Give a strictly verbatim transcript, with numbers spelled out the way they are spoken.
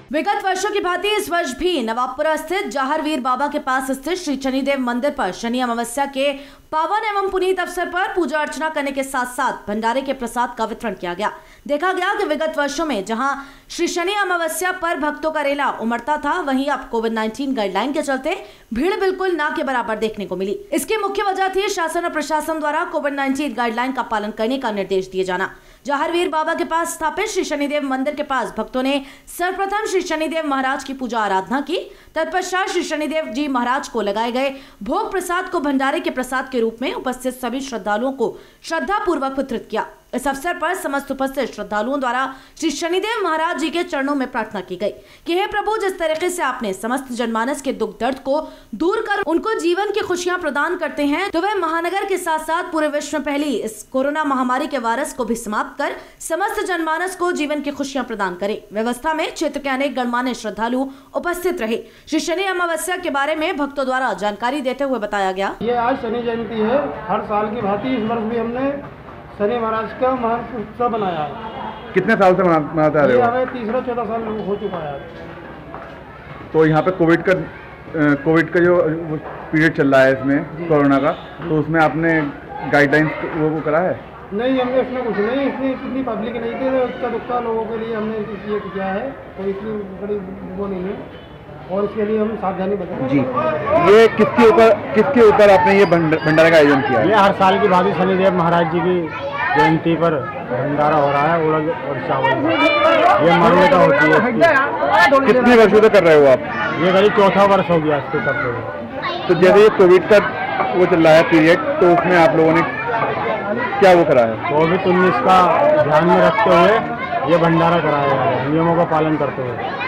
विगत वर्षों की भांति इस वर्ष भी नवाबपुरा स्थित जाहरवीर बाबा के पास स्थित श्री शनिदेव मंदिर पर शनि अमावस्या के पावन एवं पुनीत अवसर पर पूजा अर्चना करने के साथ साथ भंडारे के प्रसाद का वितरण किया गया। देखा गया कि विगत वर्षों में जहां श्री शनि अमावस्या पर भक्तों का रेला उमड़ता था, वहीं अब कोविड नाइन्टीन गाइडलाइन के चलते भीड़ बिल्कुल ना के बराबर देखने को मिली। इसकी मुख्य वजह थी शासन और प्रशासन द्वारा कोविड नाइन्टीन गाइडलाइन का पालन करने का निर्देश दिए जाना। जाहरवीर बाबा के पास स्थापित श्री शनिदेव मंदिर के पास भक्तों ने सर्वप्रथम श्री शनिदेव महाराज की पूजा आराधना की। तत्पश्चात श्री शनिदेव जी महाराज को लगाए गए भोग प्रसाद को भंडारे के प्रसाद के रूप में उपस्थित सभी श्रद्धालुओं को श्रद्धा पूर्वक वितरित किया। इस अवसर पर समस्त उपस्थित श्रद्धालुओं द्वारा श्री शनिदेव महाराज जी के चरणों में प्रार्थना की गई कि हे प्रभु, जिस तरीके से आपने समस्त जनमानस के दुख दर्द को दूर कर उनको जीवन की खुशियां प्रदान करते हैं, तो वह महानगर के साथ साथ पूरे विश्व में फैली इस कोरोना महामारी के वायरस को भी समाप्त कर समस्त जनमानस को जीवन की खुशियां प्रदान करे। व्यवस्था में क्षेत्र के अनेक गणमान्य श्रद्धालु उपस्थित रहे। श्री शनि अमावस्या के बारे में भक्तों द्वारा जानकारी देते हुए बताया गया। ये आज शनि जयंती है। हर साल की भांति इस वर्ष भी हमने शनि महाराज का महान उत्सव बनाया है। कितने साल से मनाते आ रहे हो? हमें तीसरा चौदह साल हो चुका है। तो यहाँ पे कोविड का कोविड का जो पीरियड चल रहा है इसमें कोरोना का, तो उसमें आपने गाइडलाइंस वो, वो करा है? नहीं, हमने इसमें कुछ नहीं, इसमें इतनी पब्लिक नहीं थी, तो इतना दुखता लोगों के लिए हमने ये किया है। कोई इतनी बड़ी वो नहीं है और इसके लिए हम सावधानी बरतें। जी, ये किसके ऊपर किसके ऊपर आपने ये भंडारा का आयोजन किया है? ये हर साल की भांति शनिदेव महाराज जी की जयंती पर भंडारा हो रहा है। उड़द और चावल ये मान्यता होती है। कितने वर्षों से कर रहे हो आप? ये करीब चौथा वर्ष हो गया इसके करते हुए। तो जैसे ये कोविड का वो चल रहा है पीरियड, तो उसमें आप लोगों ने क्या वो करा है? कोविड उन्नीस का ध्यान में रखते हुए ये भंडारा कराया है, नियमों का पालन करते हुए।